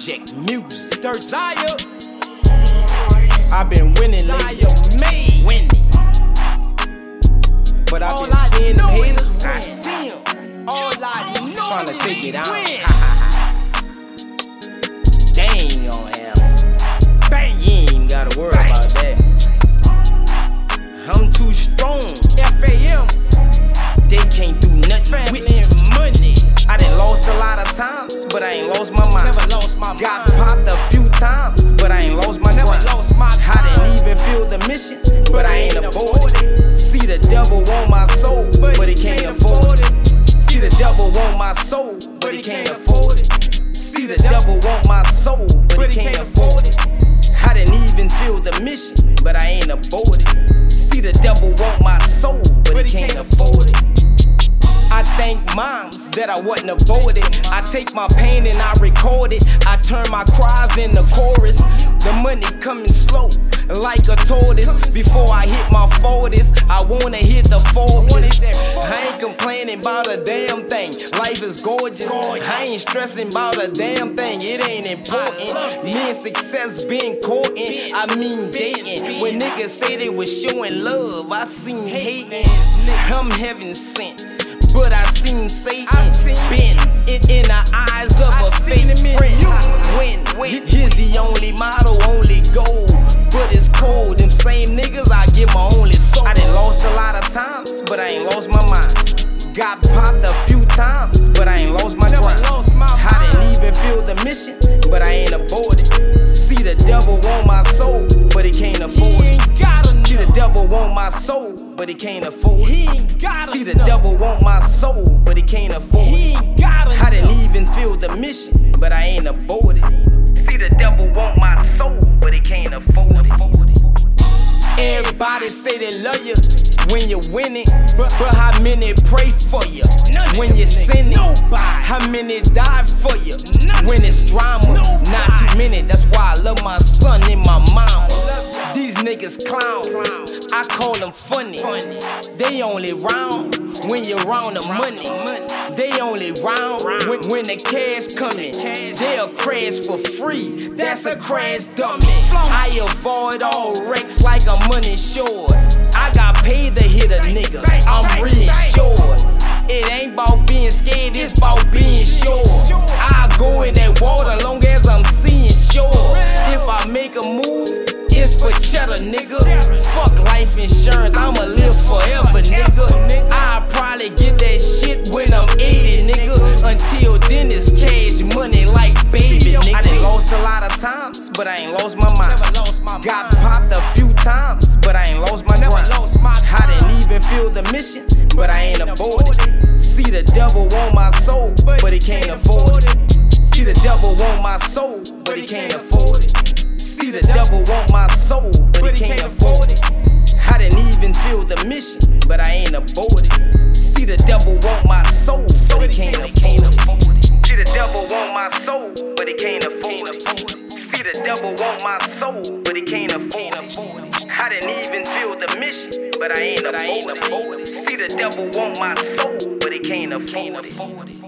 Project Music. Dirt Zaya. I've been winning lately. Me. Winning. But I've been seeing them haters. I see them. All I know Tryna take it out. win. They ain't gon' have. Bang. You ain't even gotta worry about that. I'm too strong. FAM. They can't do nothing with Family me. and money. I done lost a lot of times, but I ain't lost my mind. Never lost my Got mind. popped a few times, but I ain't lost my Never grind. lost my I didn't mind. even feel the mission, but I ain't aborted. See, the devil want my soul, but he can't afford it. See, the devil want my soul, but he can't afford it. See, the devil want my soul, but he can't afford it. I didn't even feel the mission, but I ain't aborted. See, the devil want my soul, but he can't afford it. I thank moms that I wasn't aborted. I take my pain and I record it. I turn my cries into chorus. The money coming slow, like a tortoise. Before I hit my 40s, I wanna hit the 40s. I ain't complaining about a damn thing. Life is gorgeous. I ain't stressing about a damn thing. It ain't important. Me and success been courting. I mean dating. When niggas say they was showing love, I seen hating. I'm heaven sent, but I seen Satan bend it in the eyes of a fake friend. Win, here's the only motto, only goal, but it's cold. Them same niggas, I give my only soul. I done lost a lot of times, but I ain't lost my mind. Got popped a few times, but I ain't lost my grind. I didn't even feel the mission, but I ain't aborted. See, the devil want my soul, but he can't afford it. See, the devil want my soul, but he can't afford it. See, the devil want my soul, but he can't afford it. I didn't even feel the mission, but I ain't aborted. See, the devil want my soul, but he can't afford it. Everybody say they love you when you're winning, but how many pray for you when you're sinning? How many die for you when it's drama? Not too many, that's why I love my son and my mama. These niggas clowns, I call them funny. They only round when you're round the money. They only round when the cash coming. They'll crash for free, that's a crash dummy. I avoid all wrecks like I'm money short. I got paid to hit a nigga, I'm reassured. It ain't about being scared, it's about being sure. I go in that water long as I'm seeing shore. If I make a move, it's for cheddar, nigga. Fuck life insurance, I'ma live forever, nigga. I'll probably get that shit when I'm 80, nigga. Until then, it's cash money like baby, nigga. I done lost a lot of times, but I ain't lost my mind. Got popped a few times, but I ain't lost my grind. I didn't even feel the mission, but I ain't aborted. See, the devil want my soul, but he can't afford it. See, the devil want my soul, but he can't afford it. See, the devil want my soul, but he can't afford it. I didn't even feel the mission, but I ain't aborted. See, the devil want my soul, but he can't afford it. See, the devil want my soul, but he can't afford it. See, the devil want my soul, but he can't afford it. I didn't even feel the mission, but I ain't aborted. See, the devil want my soul, but he can't afford it.